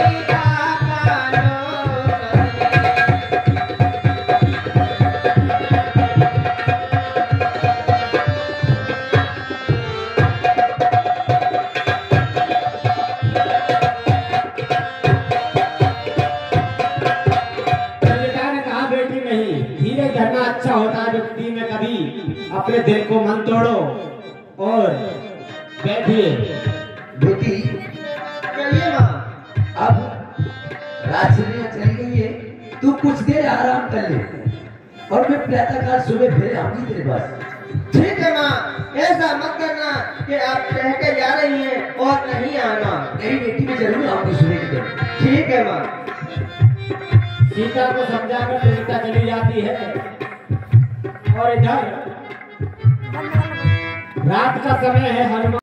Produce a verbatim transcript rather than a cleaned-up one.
अच्छा होता है व्यक्ति में कभी अपने दिल को मन तोड़ो और बैठिए। बेटी चलिए माँ। अब राजनिया चली गई है, तू कुछ देर आराम कर ले और मैं प्रातःकाल सुबह फिर आऊंगी तेरे पास। ठीक है माँ, ऐसा मत करना कि आप कह के जा रही हैं और नहीं आना। नहीं बेटी, मैं जरूर आऊंगी सुबह के दिन। ठीक है माँ। सीता को समझाकर सीता चली जाती है और इधर रात का समय है। हनुमान